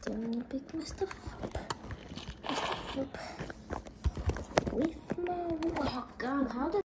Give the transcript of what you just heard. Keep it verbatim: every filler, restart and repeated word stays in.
Still pick my stuff up. My stuff up. With my... Oh god, how did